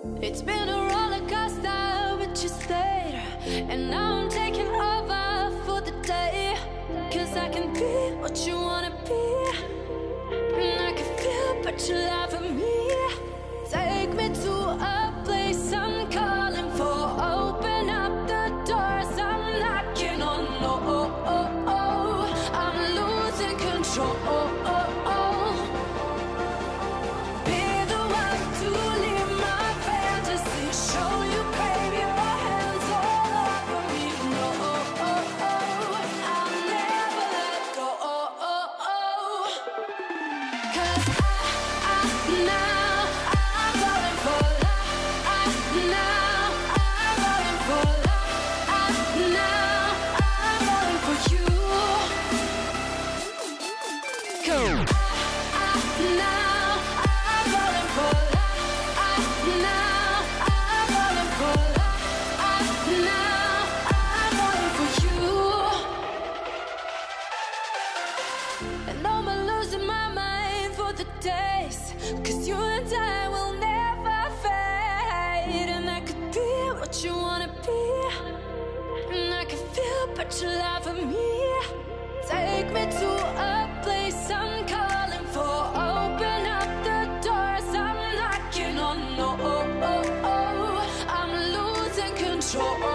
It's been a roller coaster, but you stayed. And now I'm taking over for the day. Cause I can be what you wanna be. And I can feel but you lie for me. Take me to a place I'm calling for. Open up the doors I'm knocking on. Oh, I'm losing control. Be the one to leave my fantasy. Show you, baby, your hands all over me. No, I'll never let go. Cause now I'm falling for love. Now I'm falling for love. Now I'm falling for you. Go. Now I'm falling for love. Now I'm falling for love. Now I'm falling for you. And I'm losing my mind for the days. Cause you and I will never fade. And I could be what you wanna be. And I can feel but you lie for me. Take me to a place I'm calling for. Open up the doors I'm knocking on. No, I'm losing control.